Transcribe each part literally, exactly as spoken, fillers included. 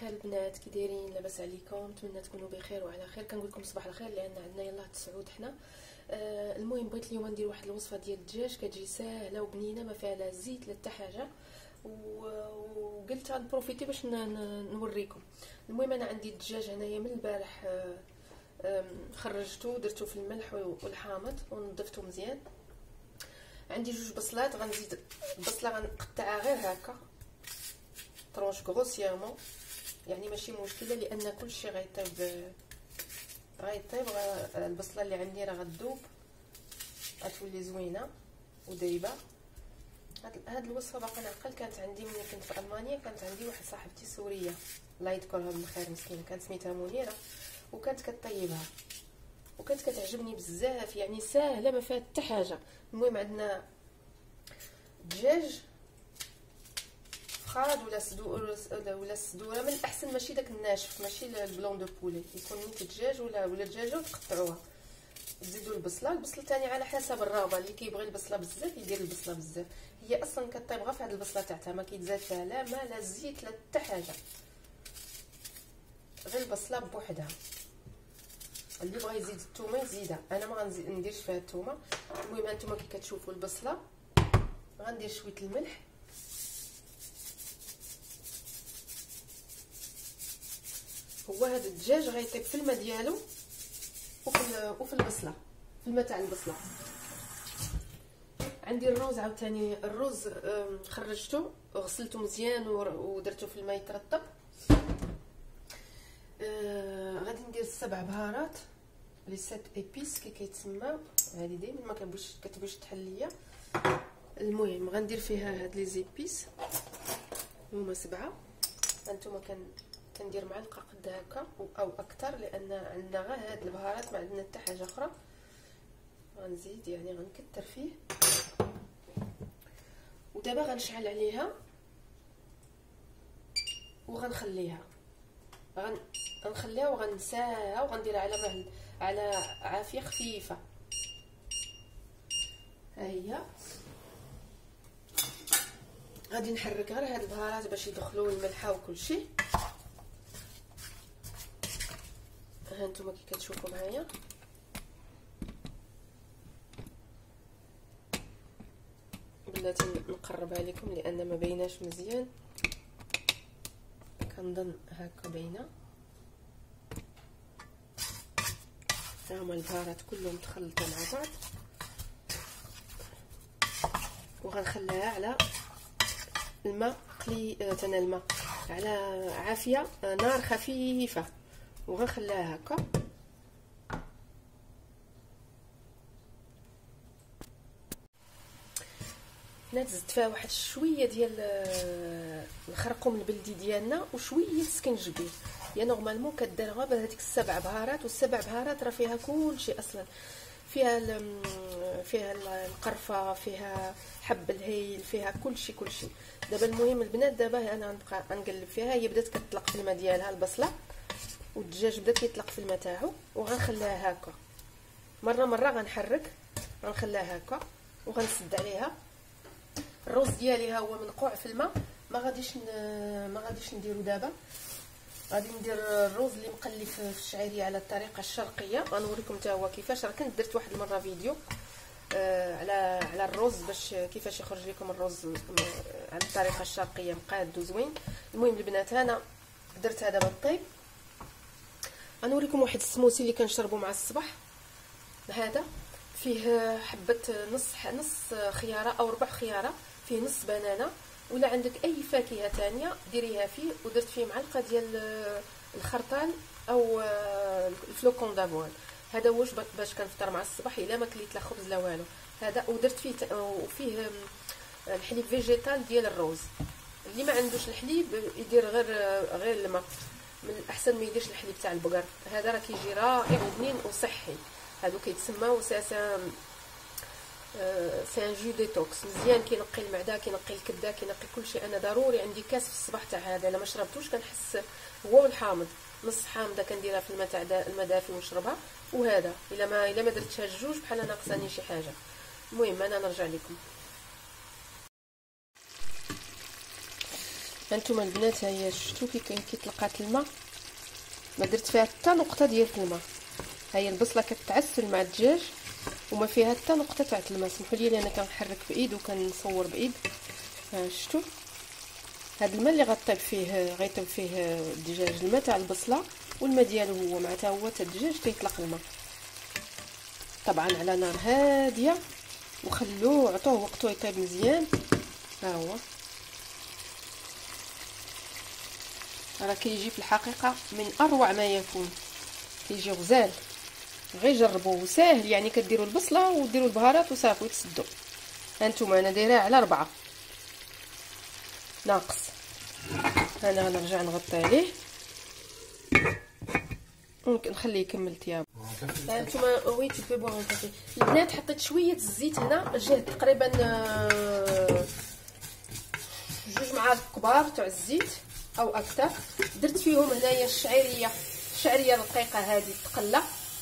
الخير البنات، كي دايرين؟ لاباس عليكم؟ نتمنى تكونوا بخير وعلى خير. كنقول لكم صباح الخير لان عندنا يلاه تسعود حنا. آه المهم بغيت اليوم ندير واحد الوصفه ديال الدجاج كتجي ساهله وبنينه، ما فيها لا زيت لا حتى حاجه، وقلت غنبروفيتي باش نوريكم. المهم انا عندي الدجاج هنايا من البارح، آه خرجته درته في الملح والحامض ونظفته مزيان. عندي جوج بصلات، غنزيد البصله غنقطعها غير هكا طرونش غروسيامون، يعني ماشي مشكله لان كلشي غيطيب غيطيب البصله اللي عندي راه غتذوب غتولي زوينه ودايبه. هاد الوصفه باقا نعقل، كانت عندي ملي كنت في المانيا، كانت عندي واحد صاحبتي سوريه الله يذكرها بالخير مسكينه، كانت سميتها منيره وكانت كطيبها وكانت كتعجبني بزاف، يعني ساهله ما فيها حتى حاجه. المهم عندنا دجاج خاد ولا صدور ولا الصدوره من الاحسن، ماشي داك الناشف، ماشي البلون دو بولي، يكون نيت دجاج ولا ولا دجاجه وتقطعوها. تزيدوا البصله البصله ثاني على حسب الرغبه، اللي كيبغي البصله بزاف يدير البصله بزاف. هي اصلا كطيب غير في هذه البصله تاعتها، ما كيتزاد فيها لا ما لا زيت لا حتى حاجه، غير البصله بوحدها. اللي بغى يزيد الثومه يزيدها، انا ما غنديرش فيها الثومه. المهم انتما كي كتشوفوا البصله غندير شويه الملح، هو هذا الدجاج غيطيب في الماء ديالو وفي وفي البصله، في الماء تاع البصله. عندي الروز عاوتاني، الروز خرجته وغسلته مزيان ودرته في الماء يترطب. آه غادي ندير السبع بهارات لي سات ايبيس كي كيتسمى، هذه دائما ما كنبغيش كتبغيش تحليه. المهم غندير فيها هاد لي زيبيس هما سبعه، انتما كان كندير معلقه قد هكا او اكثر، لان عندنا غير هاد البهارات ما عندنا حتى حاجه اخرى. غنزيد يعني غنكثر فيه، ودابا غنشعل عليها وغنخليها غن... غنخليها وغنساها وغنديرها على مهل على عافيه خفيفه. ها هي غادي نحرك غير هاد البهارات باش يدخلوا الملحه وكل شيء. ها نتوما كي كتشوفوا معايا بلاتي نقربها لكم لان ما بايناش مزيان، كنظن هكا باينه. ها هما البهارات كلهم تخلطوا مع بعض، وغنخليها على الماء قلي تاع الماء على عافيه نار خفيفه، وغنخليها هكا. هنا زدت فيها واحد شويه ديال الخرقوم البلدي ديالنا وشويه سكنجبير، هي نورمالمون كدير غير بهذيك السبع بهارات، والسبع بهارات راه فيها كلشي اصلا، فيها فيها القرفه، فيها حب الهيل، فيها كلشي كلشي. دابا المهم البنات، دابا انا غنبقى نقلب فيها، هي بدات كتطلق في الماء ديالها البصله، والدجاج بدا كيطلق في الماء تاعو، وغنخليها هكا مره مره غنحرك، غنخليها هكا وغنسد عليها. الرز ديالي ها هو منقوع في الماء، ما غاديش ما غاديش نديرو دابا، غادي ندير الرز اللي مقلي في الشعيريه على الطريقه الشرقيه. غنوريكم حتى هو كيفاش، راه كنت درت واحد المره فيديو آه على على الرز باش كيفاش يخرج لكم الرز على الطريقه الشرقيه مقاد وزوين. المهم البنات انا درت هذا بالطيب. غنوريكم واحد السموسي اللي كنشربو مع الصباح، هذا فيه حبه نص نص خياره او ربع خياره، فيه نص بنانه، ولا عندك اي فاكهه ثانيه ديريها فيه، ودرت فيه معلقه ديال الخرطال او الفلوكون دافوان. هذا واش باش كنفطر مع الصباح الا ما كليت لا خبز لا والو. هذا ودرت فيه وفيه الحليب فيجيتال ديال الروز. اللي ما عندوش الحليب يدير غير غير الماء، من الاحسن ما يديرش الحليب تاع البقر. هذا راه كيجي رائع وبنين وصحي، هادو كيتسماو ساسا سي ان جو ديتوكس مزيان، كينقي المعده كينقي الكبده كينقي كلشي. انا ضروري عندي كاس في الصباح تاع هذا، الا ما شربتوش كنحس هو والحامض، نص حامضه كنديرها في الماء تاع الماء دافي ونشربها، وهذا الا ما الا ما درتش هاد الجوج بحال ناقصاني شي حاجه. المهم انا نرجع لكم. هانتوما البنات، هيا شفتوا كي كي طلقات الماء، ما درت فيها حتى نقطه ديال الماء. هاهي البصله كتعسل مع الدجاج وما فيها حتى نقطه تاع الماء. سمحوا لي انا كنحرك بايد وكنصور بايد. ها شفتوا هذا الماء اللي غطيب فيه غيطيب فيه الدجاج، الماء تاع البصله والماء ديالو هو مع تا هو تاع الدجاج تيطلق الماء. طبعا على نار هاديه وخلوه عطوه وقته يطيب مزيان. ها هو راه كيجي في الحقيقه من اروع ما يكون، كيجي غزال. غير جربوه ساهل، يعني كديروا البصله وديروا البهارات وصافي وتسدوا. هانتوما انا دايراه على أربعة ناقص. انا غنرجع نغطي عليه ممكن نخليه يكمل طياب. هانتوما وي تي في بون كافي. البنات حطيت شويه الزيت هنا، جهد تقريبا جوج معالق كبار تاع الزيت او اكثر. درت فيهم هنايا الشعيريه، الشعيريه الرقيقه هذه تقلى،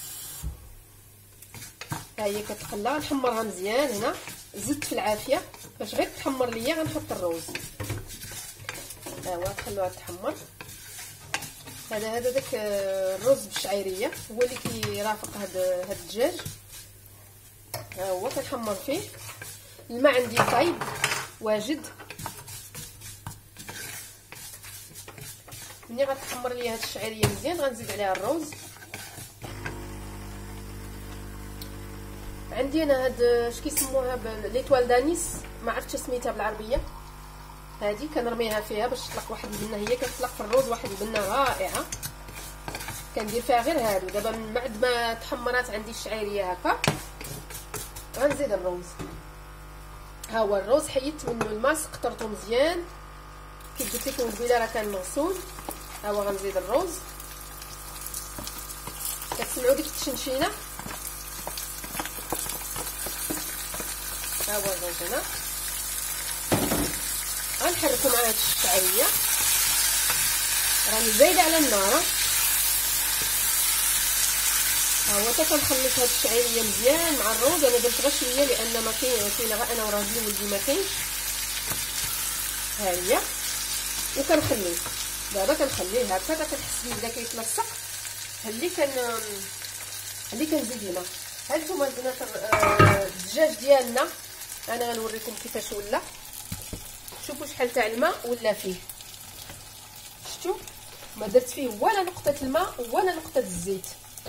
ها هي كتقلى. نحمرها مزيان هنا، زدت في العافيه باش غير تحمر ليا. غنحط الروز، ها هو نخلوها تحمر. هذا هذا داك الرز بالشعيريه هو اللي كيرافق هذا هذا الدجاج. ها هو كنحمر فيه. الماء عندي طايب واجد. ملي غتحمر ليا هاد الشعيريه مزيان غنزيد عليها الروز. عندي انا هاد اش كيسموها ليطوال دانيس، ما عرفتش سميتها بالعربيه. هادي كنرميها فيها باش تطلق واحد البنه، هي كتطلق في الروز واحد البنه رائعه. كندير فيها غير هادو. دابا من بعد ما تحمرات عندي الشعيريه هكا غنزيد الروز. ها هو الروز حيدت منه الماء، سقطرته مزيان كيف قلت لكم قبيله، راه كان مغسول. ها هو غنزيد الروز. كتسمعوا ديك التشنشينه. ها هو الروز هنا غنحركو مع هاد الشعيريه. راني زايده على النار. ها هو حتى كنخلط هاد الشعيريه مزيان مع الروز. انا درت غير شويه لان ما كاين كاينه غير انا وراجلي ولدي ما كاينش. ها هي وكنخليه دابا كنخليه هكا حتى كنحس بيه بدا كيتلصق. اللي كان اللي كنزيد الماء. هانتوما البنات الدجاج ديالنا انا غنوريكم كيفاش ولا. شوفوا شحال تاع الماء ولا فيه. شفتوا ما درت فيه ولا نقطه الماء ولا نقطه الزيت.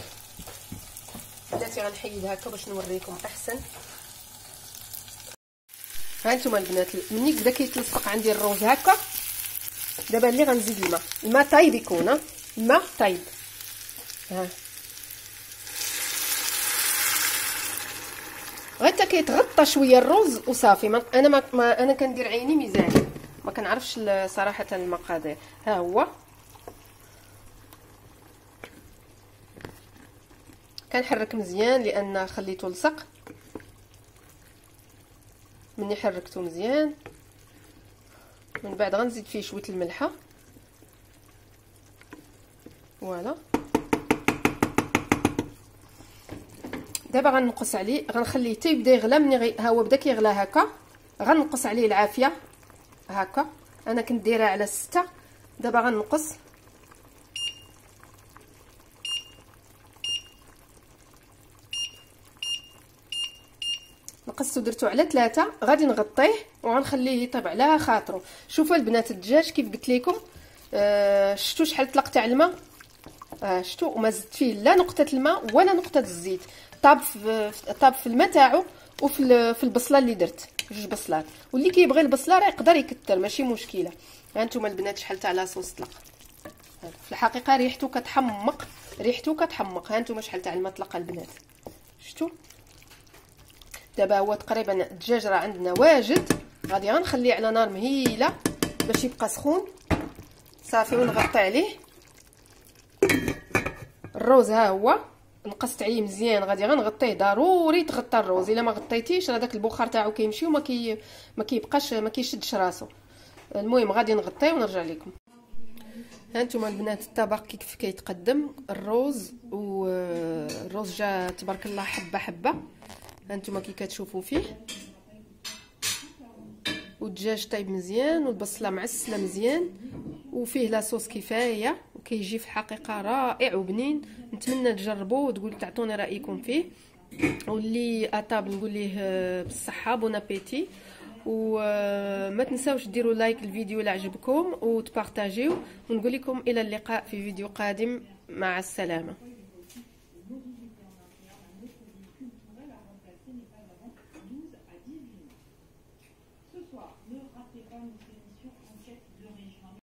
بلاتي غنحيد هكا باش نوريكم احسن. هانتوما البنات مني بدا كيتلصق عندي الروز هكا، دابا اللي غنزيد الماء. الماء طايب يكون، ها الماء طايب. ها غير حتى كيتغطى شويه الروز وصافي. ما انا ما, ما انا كندير عيني ميزان، ما كنعرفش صراحه المقادير. ها هو كنحرك مزيان لان خليته لصق. مني حركته مزيان من بعد غنزيد فيه شويه الملحه. فوالا دابا غنقص عليه، غنخليه حتى يبدا يغلى. مني غي... ها هو بدا كيغلى هكا غنقص عليه العافيه هكا. انا كنت دايره على ستة، دابا غنقص. نقصت ودرتو على ثلاثة. غادي نغطيه وغنخليه يطيب على خاطرو. شوفوا البنات الدجاج كيف قلت لكم. آه شفتوا شحال طلق تاع الماء. آه شفتوا وما زدت فيه لا نقطه الماء ولا نقطه الزيت. طاب في طاب في الماء تاعو وفي في البصله اللي درت جوج بصلات. واللي كيبغي البصله راه يقدر يكثر ماشي مشكله. ها انتم البنات شحال تاع لاصوص طلق. في الحقيقه ريحته كتحمق، ريحته كتحمق. ها انتم شحال تاع الماء طلق البنات. شفتوا دابا هو تقريبا الدجاج راه عندنا واجد. غادي غنخليه على نار مهيله باش يبقى سخون صافي ونغطي عليه. الروز ها هو نقصت عليه مزيان. غادي غنغطيه، ضروري تغطى الروز. الا ما غطيتيش راه داك البخار تاعو كيمشي وما كي ما كيبقاش ما كيشدش راسو. المهم غادي نغطيه ونرجع لكم. ها انتم البنات الطبق كيف كيتقدم. الروز والروز جا تبارك الله حبه حبه. ها انتم كي كتشوفوا فيه والدجاج طيب مزيان والبصله معسله مزيان وفيه لاصوص كفايه وكيجي في الحقيقه رائع وبنين. نتمنى تجربوه وتقول تعطوني رايكم فيه. واللي اطابل نقول ليه بالصحه بون ابيتي. وما تنساوش ديروا لايك الفيديو اللي عجبكم وتبارطاجيو. ونقول لكم الى اللقاء في فيديو قادم. مع السلامه.